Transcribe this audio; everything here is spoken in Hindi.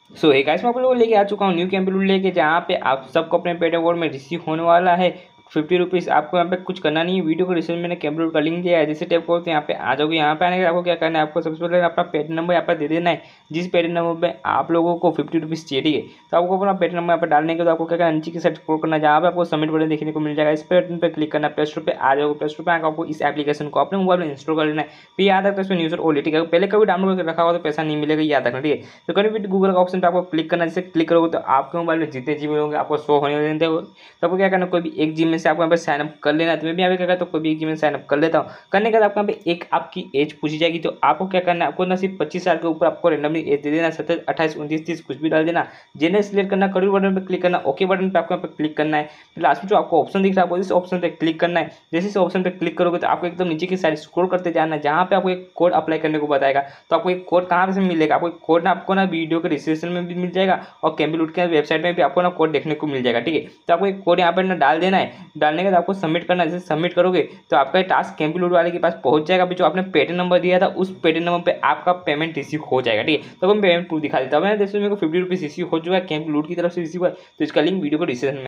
सो हे गाइस, मैं आप लोगों को लेके आ चुका हूँ न्यू कैंपेन लेके, जहाँ पे आप सबको अपने पेड अवार्ड में रिसीव होने वाला है 50 रुपीज़। आपको यहाँ पे कुछ करना नहीं है, वीडियो को डिस्क्रिप्शन मैंने कैंपेन का लिंक दिया है, जैसे टैप करो तो यहाँ पे आ जाओगे। यहाँ पे आने के आपको क्या करना है, आपको सबसे पहले अपना पेड नंबर यहाँ पर दे देना है। जिस पेड नंबर पे आप लोगों को 50 रुपीज़ चाहिए, तो आपको अपना पेड नंबर यहाँ पर डालने के बाद आपको क्या करना है, नीचे की साइड स्क्रॉल करना है, जहाँ पे आपको सबमिट बटन देखने को मिल जाएगा। इस बटन पर क्लिक करना है, प्ले स्टोर पे आ जाओगे। प्ले स्टोर पे आकर आपको इस एप्लीकेशन को अपने मोबाइल में इंस्टॉल कर लेना है। फिर याद रखना इसमें न्यूज़र ऑलरेडी का पहले कभी डाउनलोड करके रखा होगा तो पैसा नहीं मिलेगा, याद रखना, ठीक है। तो कभी भी गूगल का ऑप्शन पे आपको क्लिक करना है, जैसे क्लिक करोगे तो आपके मोबाइल में जितने जीबी होंगे आपको शो होने देते हो। तो आपको क्या करना है, कोई भी एक जीबी में से आपको यहाँ पे साइनअप कर लेना है। तो मैं भी यहाँ पे क्या करता हूँ, कोई भी एक जीबी में साइनअप कर लेता हूँ। करने के बाद आपको यहाँ पे एक आपकी एज पूछी जाएगी, तो आपको क्या करना है, आपको ना सिर्फ 25 साल के ऊपर आपको रेंडमली एज दे देना, 27, 28, 29, 30 कुछ भी डाल देना। जेंडर सिलेक्ट करना, करियर बटन पर क्लिक करना, ओके बटन पर आपको यहाँ पे क्लिक करना है। फिर लास्ट में जो आपको ऑप्शन दिख रहा है आपको इस ऑप्शन पे क्लिक करना है। जैसे इस ऑप्शन पे क्लिक करोगे तो आपको एकदम नीचे की साइड स्क्रॉल करते जाना है, जहाँ पे आपको एक कोड अप्लाई करने को बताएगा। तो आपको एक कोड कहाँ से मिलेगा, आपको एक कोड ना आपको ना वीडियो के डिस्क्रिप्शन में भी मिल जाएगा और कैंपलूट के वेबसाइट में भी आपको ना कोड देखने को मिल जाएगा, ठीक है। तो आपको एक कोड यहाँ पर ना डाल देना है। डालने के बाद आपको सबमिट करना है। जैसे सबमिट करोगे तो आपका टास्क कैंपलूट वाले के पास पहुंच जाएगा। अभी जो आपने पेटीएम नंबर दिया था उस पेटीएम नंबर पे आपका पेमेंट रिसीव हो जाएगा, ठीक है। तो मैं पेमेंट प्रूफ दिखा देता हूँ। मैंने देखो मेरे को 50 रुपीज़ रिसीव हो चुका है, कैंपलूट की तरफ से रिसीव हुआ है। तो इसका लिंक वीडियो को डिस्क्रिप्शन में